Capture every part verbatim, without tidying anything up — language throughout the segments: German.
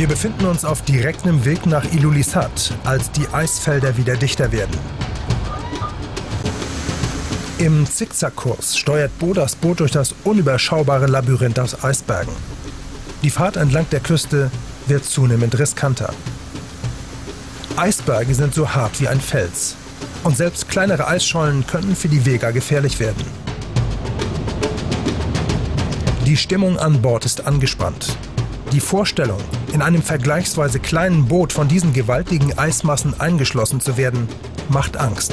Wir befinden uns auf direktem Weg nach Ilulissat, als die Eisfelder wieder dichter werden. Im Zickzackkurs steuert Bo das Boot durch das unüberschaubare Labyrinth aus Eisbergen. Die Fahrt entlang der Küste wird zunehmend riskanter. Eisberge sind so hart wie ein Fels. Und selbst kleinere Eisschollen könnten für die Vega gefährlich werden. Die Stimmung an Bord ist angespannt. Die Vorstellung, in einem vergleichsweise kleinen Boot von diesen gewaltigen Eismassen eingeschlossen zu werden, macht Angst.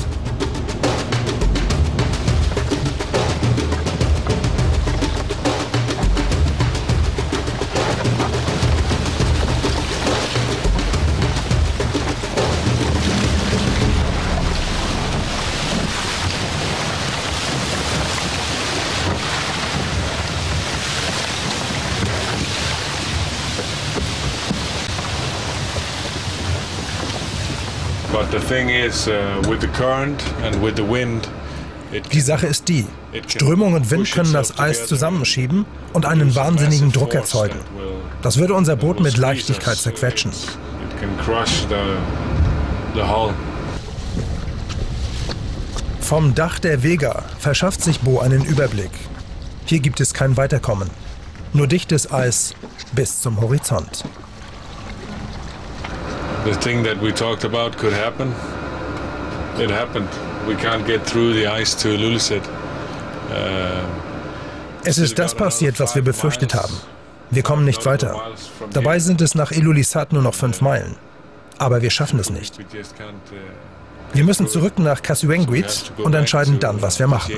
Die Sache ist die, Strömung und Wind können das Eis zusammenschieben und einen wahnsinnigen Druck erzeugen. Das würde unser Boot mit Leichtigkeit zerquetschen. Vom Dach der Vega verschafft sich Bo einen Überblick. Hier gibt es kein Weiterkommen. Nur dichtes Eis bis zum Horizont. The thing that we talked about could happen. It happened. We can't get through the ice to Ilulissat. Uh, es ist das passiert, was wir befürchtet haben. Wir kommen nicht weiter. Dabei sind es nach Ilulissat nur noch fünf Meilen. Aber wir schaffen es nicht. Wir müssen zurück nach Kassuenguit und entscheiden dann, was wir machen.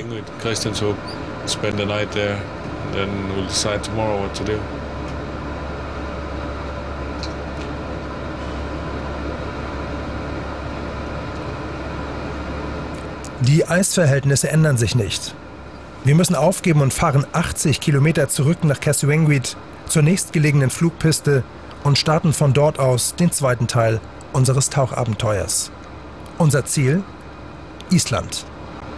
Die Eisverhältnisse ändern sich nicht. Wir müssen aufgeben und fahren achtzig Kilometer zurück nach Kassuenguit zur nächstgelegenen Flugpiste und starten von dort aus den zweiten Teil unseres Tauchabenteuers. Unser Ziel? Island.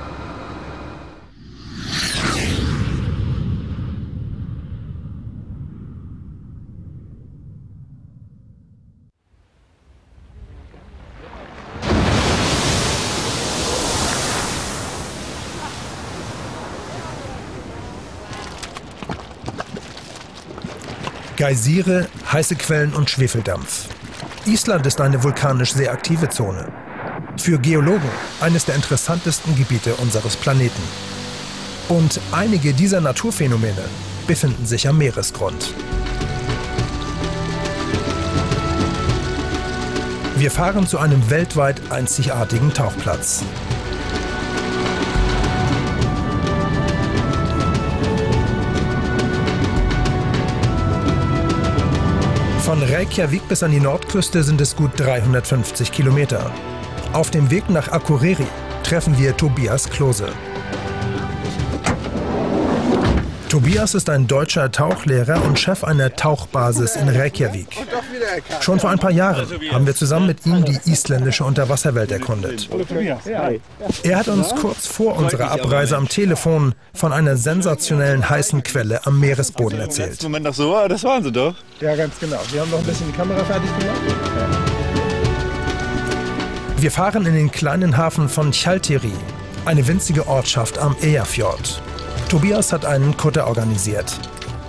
Geysire, heiße Quellen und Schwefeldampf. Island ist eine vulkanisch sehr aktive Zone. Für Geologen eines der interessantesten Gebiete unseres Planeten. Und einige dieser Naturphänomene befinden sich am Meeresgrund. Wir fahren zu einem weltweit einzigartigen Tauchplatz. Von Reykjavik bis an die Nordküste sind es gut dreihundertfünfzig Kilometer. Auf dem Weg nach Akureyri treffen wir Tobias Klose. Tobias ist ein deutscher Tauchlehrer und Chef einer Tauchbasis in Reykjavik. Schon vor ein paar Jahren haben wir zusammen mit ihm die isländische Unterwasserwelt erkundet. Er hat uns kurz vor unserer Abreise am Telefon von einer sensationellen heißen Quelle am Meeresboden erzählt. Moment noch so, das waren sie doch. Ja, ganz genau. Wir haben noch ein bisschen die Kamera fertig gemacht. Wir fahren in den kleinen Hafen von Tjaltiri, eine winzige Ortschaft am Eyjafjord. Tobias hat einen Kutter organisiert.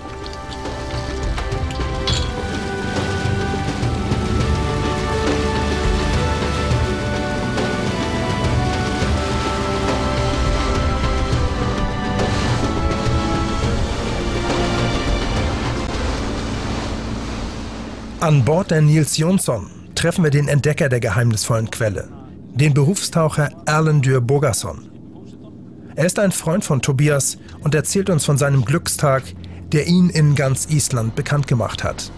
An Bord der Nils Jonsson treffen wir den Entdecker der geheimnisvollen Quelle, den Berufstaucher Erlendur Bogason. Er ist ein Freund von Tobias und erzählt uns von seinem Glückstag, der ihn in ganz Island bekannt gemacht hat.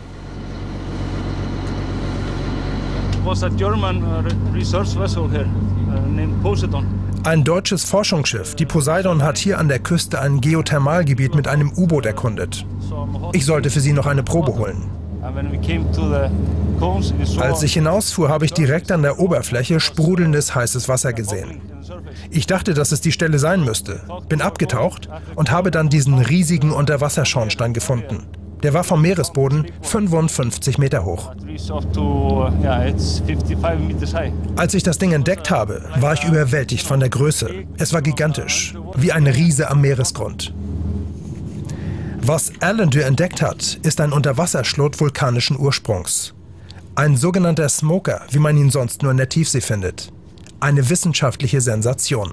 Ein deutsches Forschungsschiff, die Poseidon, hat hier an der Küste ein Geothermalgebiet mit einem U-Boot erkundet. Ich sollte für sie noch eine Probe holen. Als ich hinausfuhr, habe ich direkt an der Oberfläche sprudelndes heißes Wasser gesehen. Ich dachte, dass es die Stelle sein müsste, bin abgetaucht und habe dann diesen riesigen Unterwasserschornstein gefunden. Der war vom Meeresboden fünfundfünfzig Meter hoch. Als ich das Ding entdeckt habe, war ich überwältigt von der Größe. Es war gigantisch, wie ein Riese am Meeresgrund. Was Alan-Dürr entdeckt hat, ist ein Unterwasserschlot vulkanischen Ursprungs. Ein sogenannter Smoker, wie man ihn sonst nur in der Tiefsee findet. Eine wissenschaftliche Sensation.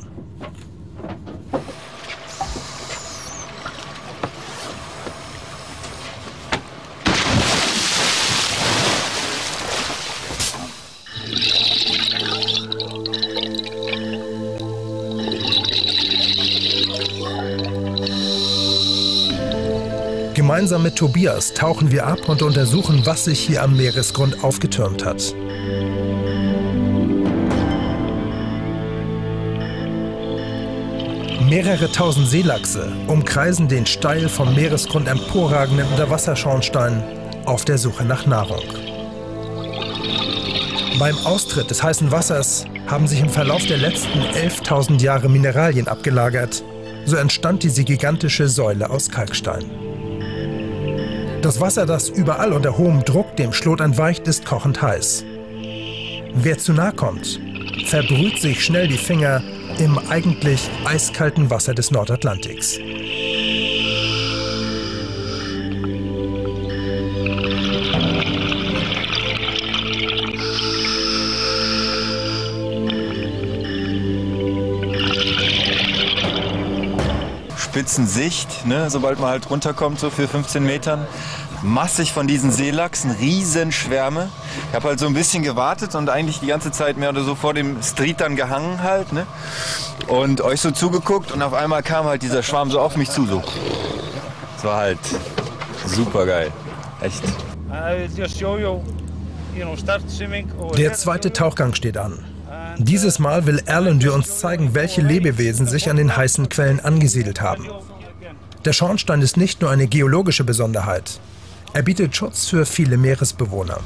Gemeinsam mit Tobias tauchen wir ab und untersuchen, was sich hier am Meeresgrund aufgetürmt hat. Mehrere tausend Seelachse umkreisen den steil vom Meeresgrund emporragenden Unterwasserschornstein auf der Suche nach Nahrung. Beim Austritt des heißen Wassers haben sich im Verlauf der letzten elftausend Jahre Mineralien abgelagert. So entstand diese gigantische Säule aus Kalkstein. Das Wasser, das überall unter hohem Druck dem Schlot entweicht, ist kochend heiß. Wer zu nahe kommt, verbrüht sich schnell die Finger im eigentlich eiskalten Wasser des Nordatlantiks. Spitzensicht, ne, sobald man halt runterkommt, so für fünfzehn Metern. Massig von diesen Seelachsen, Riesenschwärme. Ich habe halt so ein bisschen gewartet und eigentlich die ganze Zeit mehr oder so vor dem Street dann gehangen halt, ne? Und euch so zugeguckt und auf einmal kam halt dieser Schwarm so auf mich zu, so. Das war halt super geil, echt. Der zweite Tauchgang steht an. Dieses Mal will Alan-Dürr uns zeigen, welche Lebewesen sich an den heißen Quellen angesiedelt haben. Der Schornstein ist nicht nur eine geologische Besonderheit. Er bietet Schutz für viele Meeresbewohner.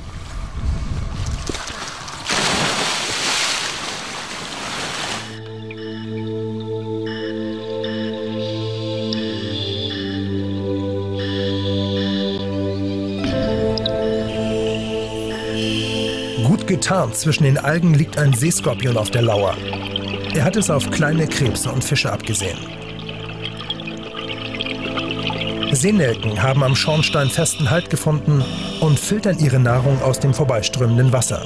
Gut getarnt zwischen den Algen liegt ein Seeskorpion auf der Lauer. Er hat es auf kleine Krebse und Fische abgesehen. Seenelken haben am Schornstein festen Halt gefunden und filtern ihre Nahrung aus dem vorbeiströmenden Wasser.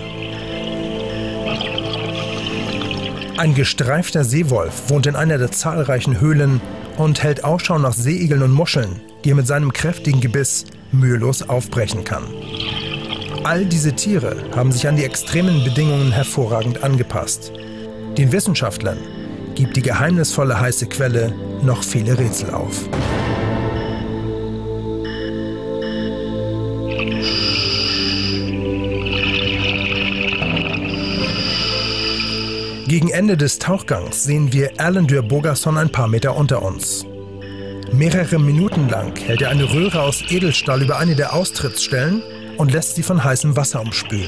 Ein gestreifter Seewolf wohnt in einer der zahlreichen Höhlen und hält Ausschau nach Seeigeln und Muscheln, die er mit seinem kräftigen Gebiss mühelos aufbrechen kann. All diese Tiere haben sich an die extremen Bedingungen hervorragend angepasst. Den Wissenschaftlern gibt die geheimnisvolle heiße Quelle noch viele Rätsel auf. Gegen Ende des Tauchgangs sehen wir Alan-Dürr Bogason ein paar Meter unter uns. Mehrere Minuten lang hält er eine Röhre aus Edelstahl über eine der Austrittsstellen und lässt sie von heißem Wasser umspülen.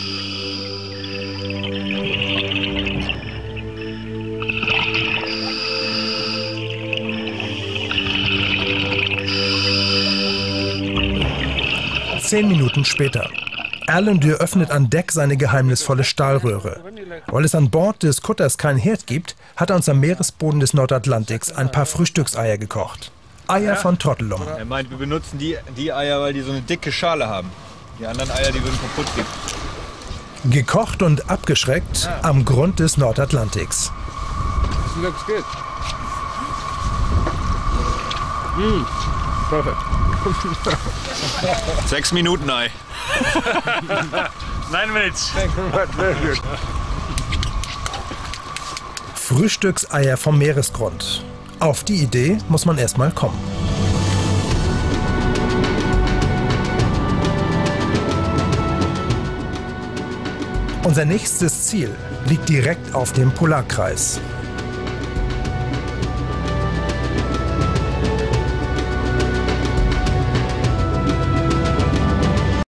Zehn Minuten später. Alan-Dürr öffnet an Deck seine geheimnisvolle Stahlröhre. Weil es an Bord des Kutters keinen Herd gibt, hat er uns am Meeresboden des Nordatlantiks ein paar Frühstückseier gekocht. Eier von Trottelum. Er meint, wir benutzen die, die Eier, weil die so eine dicke Schale haben. Die anderen Eier, die würden kaputt gehen. Gekocht und abgeschreckt am Grund des Nordatlantiks. Looks good. Mm, perfect. Sechs Minuten Ei. Nine minutes. Frühstückseier vom Meeresgrund. Auf die Idee muss man erstmal kommen. Unser nächstes Ziel liegt direkt auf dem Polarkreis.